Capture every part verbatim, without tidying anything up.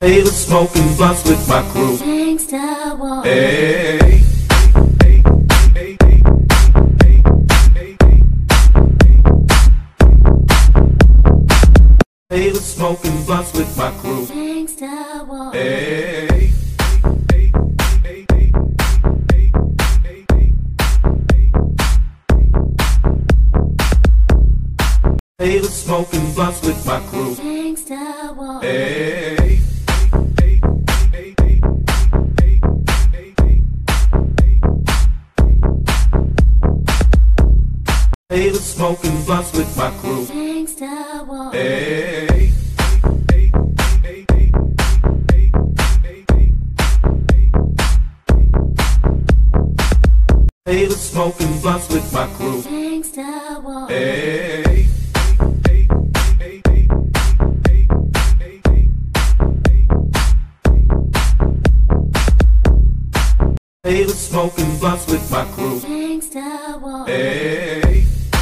They was smoking blunts with my crew. Gangsta walk. Hey. They was smoking blunts with my crew. Gangsta walk. Hey. They was smoking blunts with my crew. Gangsta walk. Hey. They was smoking blunts with my crew. Gangsta walk. Hey. They was smoking blunts with my crew. Gangsta walk. Hey. They was smoking blunts with my crew. Gangsta walk. Hey.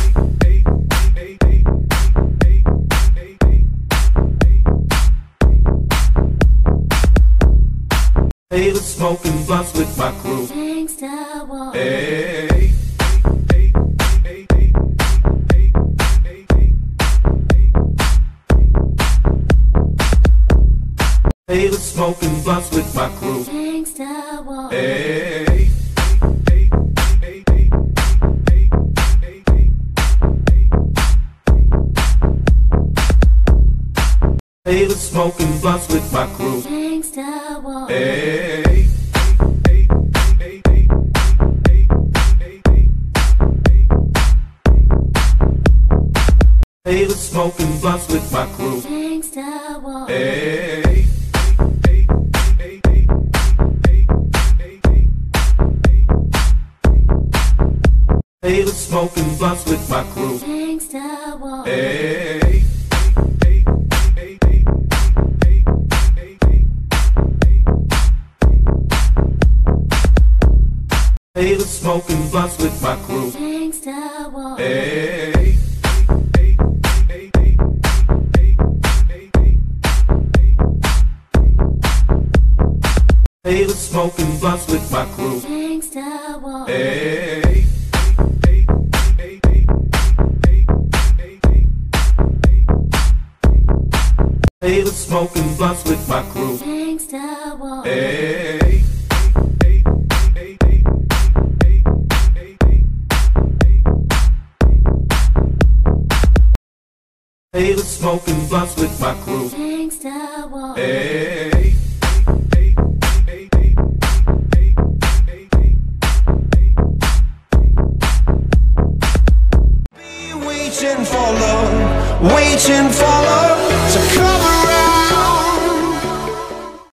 They was smoking blunts with my crew. Gangsta walk. Hey. They was smoking blunts with my crew. Gangsta walk. Hey. They was smoking blunts with my crew. Gangsta walk. Hey. They was smoking blunts with my crew. Gangsta walk. Hey. They was smoking blunts with my crew. Gangsta walk. Hey. They was smoking blunts with my crew. Gangsta walk. Hey. They was smoking blunts with my crew. Gangsta walk. Hey. They was smoking blunts with my crew. Gangsta walk. Hey. They was smoking blunts with my crew. Gangsta walk. Hey. Be waiting for love, waiting for love to come.